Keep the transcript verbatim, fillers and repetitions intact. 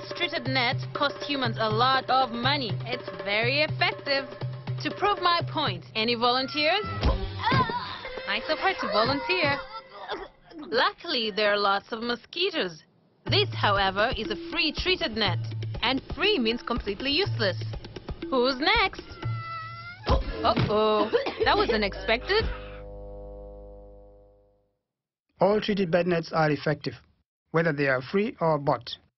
This treated net costs humans a lot of money. It's very effective. To prove my point, any volunteers? Nice of her to volunteer. Luckily, there are lots of mosquitoes. This, however, is a free treated net. And free means completely useless. Who's next? Uh-oh, that was unexpected. All treated bed nets are effective, whether they are free or bought.